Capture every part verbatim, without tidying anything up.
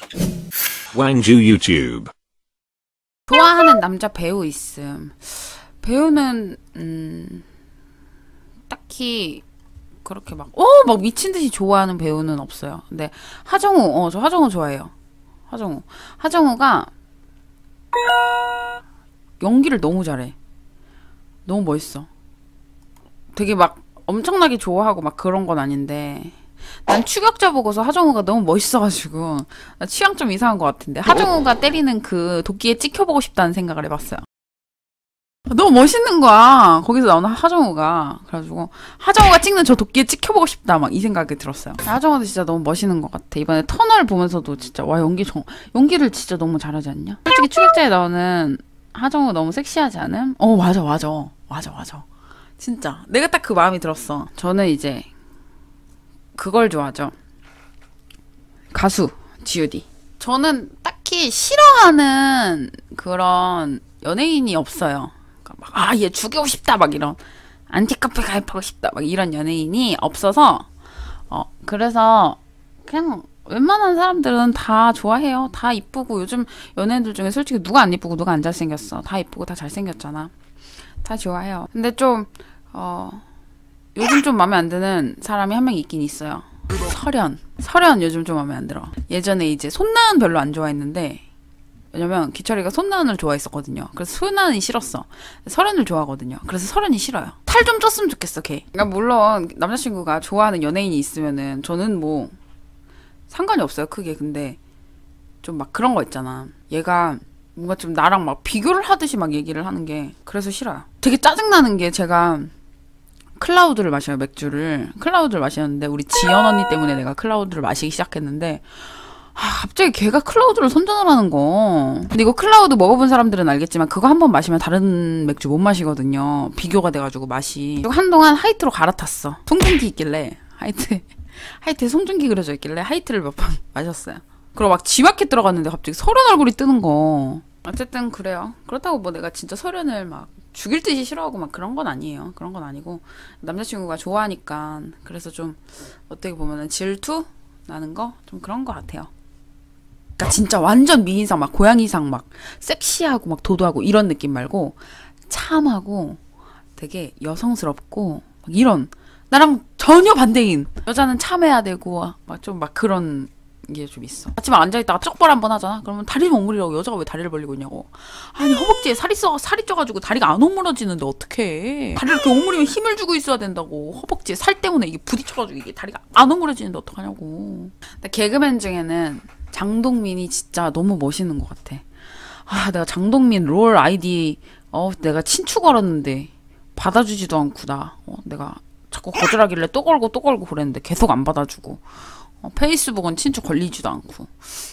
왕주 유튜브. 좋아하는 남자 배우 있음. 배우는 음 딱히 그렇게 막 어 막 미친 듯이 좋아하는 배우는 없어요. 근데 하정우, 어 저 하정우 좋아해요. 하정우. 하정우가 연기를 너무 잘해. 너무 멋있어. 되게 막 엄청나게 좋아하고 막 그런 건 아닌데 난 추격자 보고서 하정우가 너무 멋있어가지고 나 취향 좀 이상한 것 같은데 하정우가 때리는 그 도끼에 찍혀보고 싶다는 생각을 해봤어요. 너무 멋있는 거야. 거기서 나오는 하정우가. 그래가지고 하정우가 찍는 저 도끼에 찍혀보고 싶다 막 이 생각이 들었어요. 하정우도 진짜 너무 멋있는 것 같아. 이번에 터널 보면서도 진짜 와 연기 정 연기를 진짜 너무 잘하지 않냐? 솔직히 추격자에 나오는 하정우 너무 섹시하지 않음? 어 맞아 맞아 맞아 맞아 진짜 내가 딱 그 마음이 들었어. 저는 이제 그걸 좋아하죠. 가수 지유디. 저는 딱히 싫어하는 그런 연예인이 없어요. 아, 얘 죽이고 싶다 막 이런 안티카페 가입하고 싶다 막 이런 연예인이 없어서 어 그래서 그냥 웬만한 사람들은 다 좋아해요. 다 이쁘고 요즘 연예인들 중에 솔직히 누가 안 이쁘고 누가 안 잘생겼어. 다 이쁘고 다 잘생겼잖아. 다 좋아해요. 근데 좀 어 요즘 좀 마음에 안 드는 사람이 한 명 있긴 있어요. 설현. 설현 요즘 좀 마음에 안 들어. 예전에 이제 손나은 별로 안 좋아했는데 왜냐면 기철이가 손나은을 좋아했었거든요. 그래서 손나은이 싫었어. 설현을 좋아하거든요. 그래서 설현이 싫어요. 탈 좀 쪘으면 좋겠어, 걔. 그러니까 물론 남자친구가 좋아하는 연예인이 있으면은 저는 뭐 상관이 없어요, 크게. 근데 좀 막 그런 거 있잖아. 얘가 뭔가 좀 나랑 막 비교를 하듯이 막 얘기를 하는 게 그래서 싫어요. 되게 짜증나는 게 제가 클라우드를 마셔요, 맥주를. 클라우드를 마시는데 우리 지연 언니 때문에 내가 클라우드를 마시기 시작했는데 아, 갑자기 걔가 클라우드를 선전을 하는 거. 근데 이거 클라우드 먹어본 사람들은 알겠지만 그거 한 번 마시면 다른 맥주 못 마시거든요. 비교가 돼가지고 맛이. 그리고 한동안 하이트로 갈아탔어. 송중기 있길래 하이트 하이트에 송중기 그려져 있길래 하이트를 몇 번 마셨어요. 그리고 막 지마켓 들어갔는데 갑자기 설현 얼굴이 뜨는 거. 어쨌든 그래요. 그렇다고 뭐 내가 진짜 설현을 막 죽일 듯이 싫어하고 막 그런 건 아니에요. 그런 건 아니고 남자친구가 좋아하니까 그래서 좀 어떻게 보면은 질투 나는 거 좀 그런 거 같아요. 그러니까 진짜 완전 미인상 막 고양이상 막 섹시하고 막 도도하고 이런 느낌 말고 참하고 되게 여성스럽고 막 이런 나랑 전혀 반대인 여자는 참해야 되고 막 좀 막 그런 게 좀 있어. 아침에 앉아있다가 쪽발 한번 하잖아. 그러면 다리를 오므리라고. 여자가 왜 다리를 벌리고 있냐고. 아니 허벅지에 살이 써 살이 쪄가지고 다리가 안 오므러지는데 어떡해. 다리를 이렇게 오므리면 힘을 주고 있어야 된다고. 허벅지에 살 때문에 이게 부딪혀가지고 이게 다리가 안 오므러지는데 어떡하냐고. 근데 개그맨 중에는 장동민이 진짜 너무 멋있는 것 같아. 아 내가 장동민 롤 아이디 어 내가 친추 걸었는데 받아주지도 않고 나 어, 내가 자꾸 거절하길래 또 걸고 또 걸고 그랬는데 계속 안 받아주고 어, 페이스북은 친추 걸리지도 않고.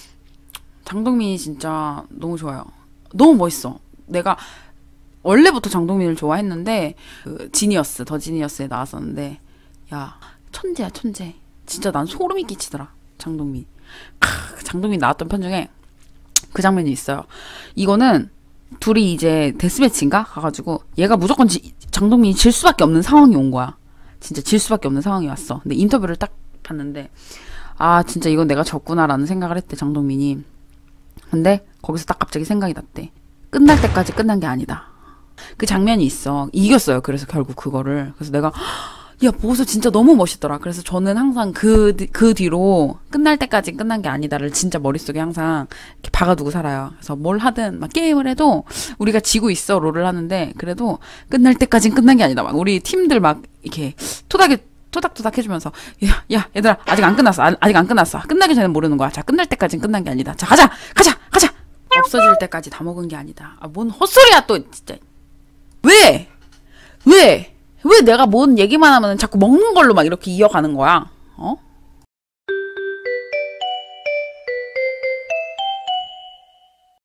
장동민이 진짜 너무 좋아요. 너무 멋있어. 내가 원래부터 장동민을 좋아했는데 그 지니어스 더 지니어스에 나왔었는데 야 천재야 천재. 진짜 난 소름이 끼치더라 장동민. 크, 장동민 나왔던 편 중에 그 장면이 있어요. 이거는 둘이 이제 데스매치인가 가가지고 얘가 무조건 지, 장동민이 질 수밖에 없는 상황이 온 거야. 진짜 질 수밖에 없는 상황이 왔어. 근데 인터뷰를 딱 봤는데 아 진짜 이건 내가 졌구나라는 생각을 했대 장동민이. 근데 거기서 딱 갑자기 생각이 났대. 끝날 때까지 끝난 게 아니다. 그 장면이 있어. 이겼어요. 그래서 결국 그거를. 그래서 내가 야 보고서 진짜 너무 멋있더라. 그래서 저는 항상 그, 그 뒤로 끝날 때까지 끝난 게 아니다를 진짜 머릿속에 항상 이렇게 박아두고 살아요. 그래서 뭘 하든 막 게임을 해도 우리가 지고 있어 롤을 하는데 그래도 끝날 때까진 끝난 게 아니다. 막 우리 팀들 막 이렇게 토닥이 토닥토닥 해주면서 야, 야 얘들아 아직 안 끝났어. 아, 아직 안 끝났어. 끝나기 전에 모르는 거야. 자 끝날 때까진 끝난 게 아니다. 자 가자 가자 가자. 없어질 때까지 다 먹은 게 아니다. 아 뭔 헛소리야 또 진짜. 왜? 왜? 왜 내가 뭔 얘기만 하면 자꾸 먹는 걸로 막 이렇게 이어가는 거야? 어?